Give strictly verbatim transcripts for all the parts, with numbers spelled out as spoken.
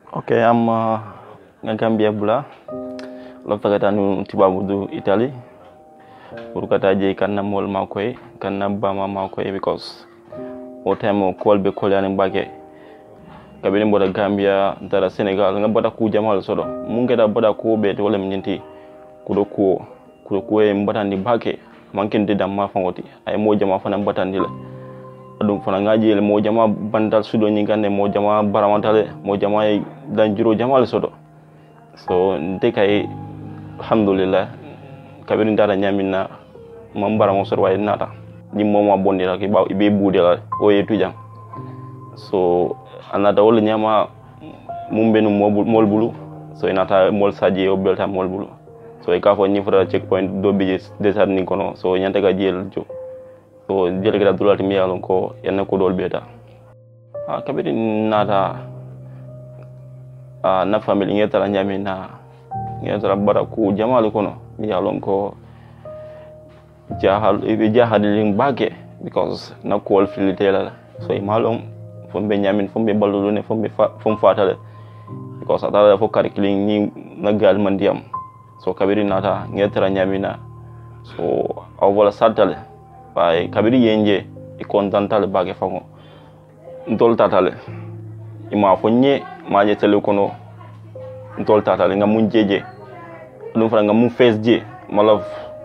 Ok, am uh, Gambia bula. Lo fagata nu tibabu du Italy. Urukata je kanna mol makoy, kanna bama makoy because o time call be call yani bage. Kabini boda Gambia dara Senegal nga boda ku jamal sodo. Munge da boda ku be to lem nyinti kudo ku kudo ku e mbatandi bage mankin de dam ma fangoti ay mo jama fana mbatandi la. Adum fana ngaji le mo jama bandal sudo nyingande mo jama baramantale mo jama dan juro jamal sodo. So ndekay alhamdulillah kabiri ndara nyamina mambara mo sor way nata ni moma bondira ke ba be budela o yetu jam. So anata wol nyama mumbenu mol bulu so inata mol saji o belta mol bulu so e ka fo nyifra checkpoint do bije desar ni kono so nyanta ga jel jo so jel ga dulati mi yalon ko yanna ko dol beta a kabiri nata a na family ngeta nyami na ngeta bara ku jamal kono mi yalon ko jahal e jahadin bage because na ko filitela so e malom fombe nyamin fombe balulu ne fombe fom fatale because atala fo curriculum ni nagal mandiam so kabiri nata ngetra nyamina so awala satale bay kabiri yenje e kontantale bage fango ndol tatale ima fo nye maje tele kono ndol tatale ngam munjeje dum fa ngam mun fesje malaf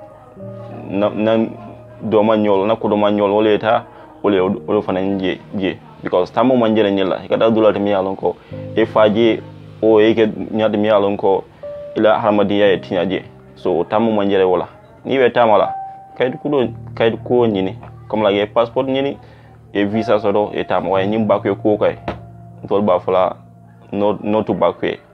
na na do ma nyol na ko do ma nyol woleta wole wole fa nje je because tamo manjere nyela kada dulata mi yalon ko e faji o e ke nyade mi yalon ko ila harmadiya e tinyaje so tamo manjere wala ni we tamala kaydu kudo kaydu ko nyini comme la ge passeport nyini e visa sodo e tam way nyim bakwe ko kay tol ba fala no no to bakwe